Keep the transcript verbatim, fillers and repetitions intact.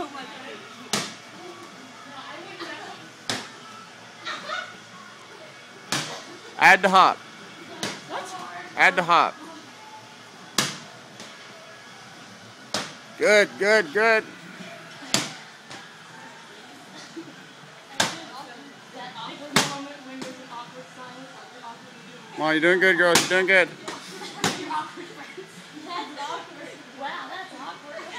so much. Add the hop. What? Add the hop. Good, good, good. Come on, you're doing good, girls. You're doing good. Wow, that's awkward.